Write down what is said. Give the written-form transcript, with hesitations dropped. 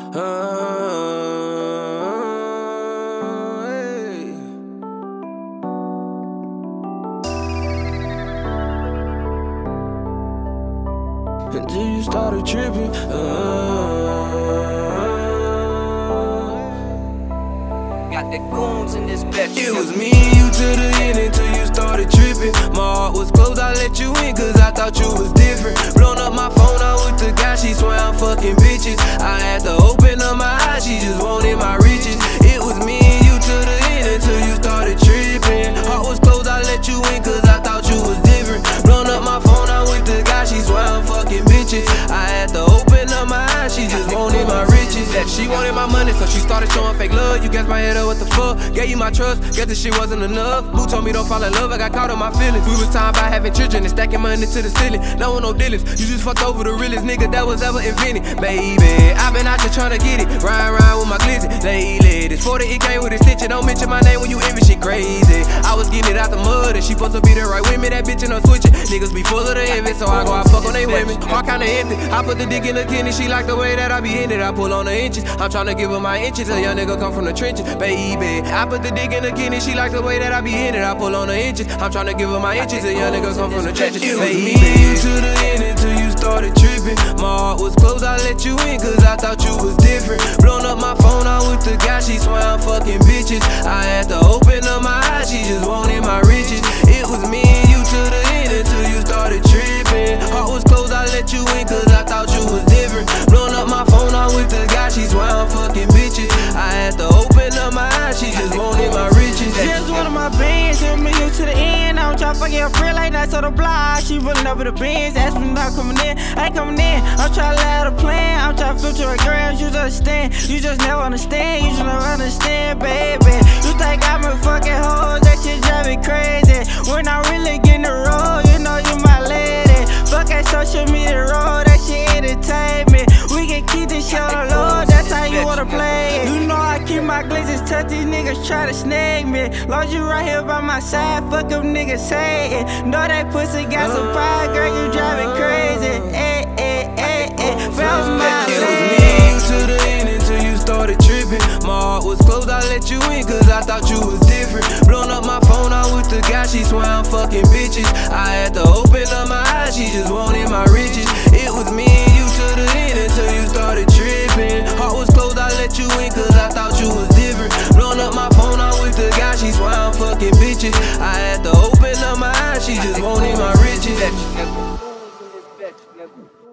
Hey. Until you started tripping. Got the goons in this bitch. It was me and you to the end until you started tripping. My heart was closed, I let you in cause I thought you was different. Blown up my phone out with the guy, she swear I'm fucking bitches. I had to open up my eyes, she just wanted my riches. It was me and you to the end until you started tripping. Heart was closed, I let you in cause I thought you was different. Blown up my phone out with the guy, she swear I'm fucking bitches. I had to open up my eyes, she just wanted my riches. She wanted my money, so she started showing fake love. You guessed my head up, what the fuck? Gave you my trust, guess this shit wasn't enough. Boo told me don't fall in love, I got caught in my feelings. We was talking about having children and stacking money to the ceiling. No one, no dealings, you just fucked over the realest nigga that was ever invented. Baby, I been out there trying to get it, riding around with my glizzy lately. This 40, it came with a stitch, don't mention my name when you envy shit crazy. I was getting it out the mud, and she supposed to be there right with me. That bitch and I'm switching. Niggas be full of the envy, so I go out fuck on they women. Heart kinda empty, I put the dick in the kidney, she like the way that I be in it. I pull on the inches, I'm tryna give her my inches. A young nigga come from the trenches, baby. I put the dick in the kidney, she like the way that I be in it. I pull on the inches, I'm tryna give her my inches. A young nigga come from the trenches, baby. It was me and you to the end until you started tripping. My heart was closed, I let you in cause I thought you was different. Blown up my phone out with the guy, she swear I'm fucking bitches. I had to open up my eyes, she just wanted my riches. It was me and you to the end until you started tripping. Heart was closed, I let you in cause I thought you was different. Blown up my phone out with the guy, she swear I'm fucking bitches. I had to open up my eyes, she just wanted my riches. Just one of my bands, hit me you to the end. I don't try to fuck your friend like that, so the block. She rolling up with the bands, asking about coming in. I ain't coming in, I'm trying to lay out a plan. I'm trying to filter a grams, you just understand. You just never understand, you just never understand, baby. You think I'm a fucking hoe, that shit drive me crazy. When I really get in the road, you know you my lady. Fuck that social media road, that shit entertainment. We can keep this shit on the low, that's how you wanna play it. You know I keep my glizzies tucked, these niggas try to snag me. Long as you right here by my side, fuck them niggas hatin'. Know that pussy got some fire, girl, you driving crazy. Found my It was me and you to the end until you started tripping. My heart was closed, I let you in cause I thought you was different. Blown up my phone out with the guy, she swear I'm fucking bitches. I had to open up my eyes, she just wanted my riches. It was me and you to the end until you started tripping. Heart was closed, I let you in cause I thought you was different. Blown up my phone out with the guy, she swear I'm fucking bitches. I had to open up my eyes, she just wanted my riches.